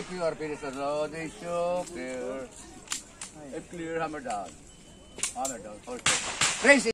If you are finished, so they show clear. If clear, hammer down. Hammer down. Okay. Raise it.